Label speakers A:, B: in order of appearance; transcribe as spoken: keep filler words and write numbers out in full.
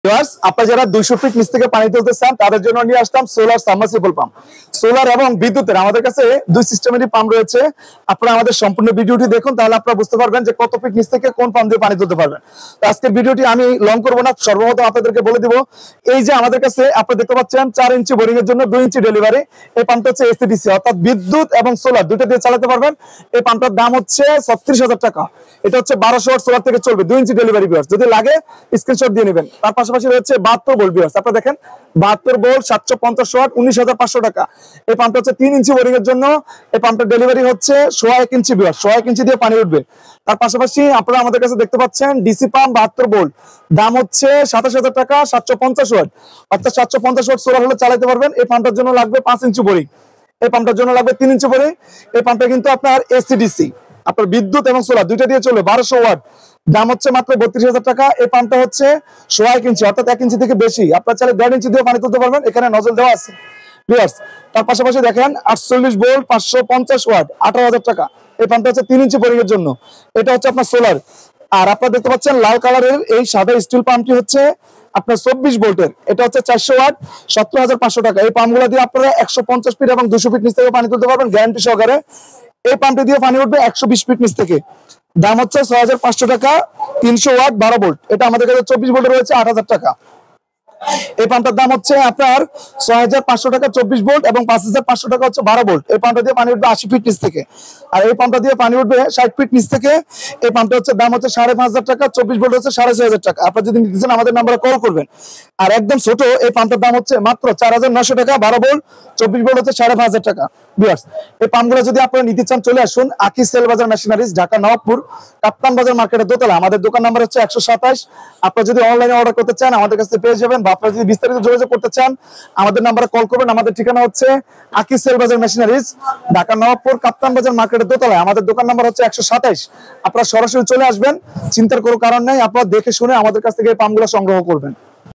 A: আপনারা যারা দুইশো ফিট নিচ থেকে পানি তুলতে চান তাদের জন্য নিয়ে আসলাম সোলার সাবমার্সিবল পাম্প। সোলার এবং বিদ্যুতের আমাদের কাছে দুই সিস্টেমেরই পাম্প রয়েছে। আপনারা আমাদের সম্পূর্ণ ভিডিওটি দেখুন, তাহলে আপনারা বুঝতে পারবেন যে কত ফিট নিচ থেকে কোন পাম্প দিয়ে পানি তুলতে পারবেন। তো আজকের ভিডিওটি আমি লং করবো না, সর্বপ্রথম আপনাদেরকে বলে দিব এই যে আমাদের কাছে আপনারা দেখতে পাচ্ছেন চার ইঞ্চি বোরিং এর জন্য দুই ইঞ্চি ডেলিভারি। এই পাম্পটা হচ্ছে এসিডিসি অর্থাৎ বিদ্যুৎ এবং সোলার দুটো দিয়ে চালাতে পারবেন। এই পাম্পটার দাম হচ্ছে ছত্রিশ হাজার টাকা। এটা হচ্ছে বারোশো ওয়াট সোলার থেকে চলবে, দুই ইঞ্চি ডেলিভারি ভিউয়ার্স। যদি লাগে স্ক্রিনশট দিয়ে নেবেন। তার পাশাপাশি রয়েছে বাহাত্তর ভোল্ট ভিউয়ার্স। আপনারা দেখেন বাহাত্তর ভোল্ট সাতশো পঞ্চাশ ওয়াট উনিশ হাজার পাঁচশো টাকা। এই পাম্পটা হচ্ছে তিন ইঞ্চি বোরিং এর জন্য। এই পাম্পটার ডেলিভারি হচ্ছে সোয়া এক ইঞ্চি ভিউয়ার্স, সোয়া এক ইঞ্চি দিয়ে পানি উঠবে। তার পাশাপাশি আপনারা আমাদের কাছে দেখতে পাচ্ছেন ডিসি পাম্প বাহাত্তর ভোল্ট, দাম হচ্ছে সাতাশ হাজার টাকা, সাতশো পঞ্চাশ ওয়াট অর্থাৎ সাতশো পঞ্চাশ ওয়াট সোলার হলে চালাতে পারবেন। এই পাম্পটার জন্য লাগবে পাঁচ ইঞ্চি বোরিং, এই পাম্পটার জন্য লাগবে তিন ইঞ্চি বোরিং। এই পাম্পটা কিন্তু আপনার এসিডিসি আপনার বিদ্যুৎ এবং সোলার দুইটা দিয়ে চলবে, বারোশো ওয়াট, দাম হচ্ছে মাত্র বত্রিশ হাজার টাকা। এই পাম্পটা হচ্ছে সোয়া এক ইঞ্চি অর্থাৎ এক ইঞ্চি থেকে বেশি। আপনার চাইলে দেড় ইঞ্চি দিয়ে পানি তুলতে পারবেন, এখানে নজল দেওয়া আছে ভিউয়ার্স। তার পাশাপাশি দেখেন আটচল্লিশ ভোল্ট পাঁচশো পঞ্চাশ ওয়াট আঠারো হাজার টাকা। এই পাম্পটা হচ্ছে তিন ইঞ্চি বোরিং এর জন্য। এটা হচ্ছে আপনার সোলার। আর আপনারা দেখতে পাচ্ছেন লাল কালারের এই সাদা স্টিল পাম্পটি হচ্ছে আপনার চব্বিশ ভোল্টের। এটা হচ্ছে চারশো ওয়াট সত্তর হাজার পাঁচশো টাকা। এই পাম্পগুলো দিয়ে আপনারা একশো পঞ্চাশ ফিট এবং দুশো ফিট নিচ থেকে পানি তুলতে পারবেন গ্যারান্টি সহকারে। এই পাম্পটি দিয়ে পানি উঠবে একশো বিশ ফিট নিচ থেকে, দাম হচ্ছে ছয় হাজার পাঁচশো টাকা, তিনশো ওয়াট বারো ভোল্ট। এটা আমাদের কাছে চব্বিশ ভোল্টে রয়েছে আট হাজার টাকা। এই পাম্পটার দাম হচ্ছে আপনার ছয় হাজার পাঁচশো টাকা চব্বিশ ভোল্ট এবং পাঁচ হাজার পাঁচশো টাকা হচ্ছে বারো ভোল্ট। এই পাম্পটা দিয়ে পানি উঠবে আশি ফিট নিচ থেকে, আর এই পাম্পটা দিয়ে পানি উঠবে ষাট ফিট নিচ থেকে। এই পাম্পটা হচ্ছে দাম হচ্ছে সাড়ে পাঁচ হাজার টাকা, চব্বিশ ভোল্ট হচ্ছে সাড়ে ছয় হাজার টাকা। আপনারা যদি নিতে চান আমাদের নাম্বারে কল করবেন। আর একদম ছোট এই পাম্পটার দাম হচ্ছে মাত্র চার হাজার নয়শো টাকা, বারো ভোল্ট, চব্বিশ ভোল্ট হচ্ছে সাড়ে পাঁচ হাজার টাকা। ভিউয়ার্স, এই পাম্পগুলো যদি আপনারা নিতে চান চলে আসুন আকি সেল বাজার মেশিনারিজ, ঢাকা নবাবপুর, কাপ্তান বাজার মার্কেটের দোতলা। আমাদের দোকান নাম্বার হচ্ছে একশো সাতাশ। আপনারা যদি অনলাইনে অর্ডার করতে চান আমাদের কাছে পেয়ে যাবেন, বা আপনারা যদি বিস্তারিত যোগাযোগ করতে চান আমাদের নাম্বারে কল করবেন। আমাদের ঠিকানা হচ্ছে আকি সেল বাজার মেশিনারিজ, ঢাকা নবাবপুর, কাপ্তান বাজার মার্কেটের দোতলায়। আমাদের দোকান নাম্বার হচ্ছে একশো সাতাশ। আপনারা সরাসরি চলে আসবেন, চিন্তার কোনো কারণ নেই। আপনারা দেখে শুনে আমাদের কাছ থেকে এই পাম্পগুলো সংগ্রহ করবেন।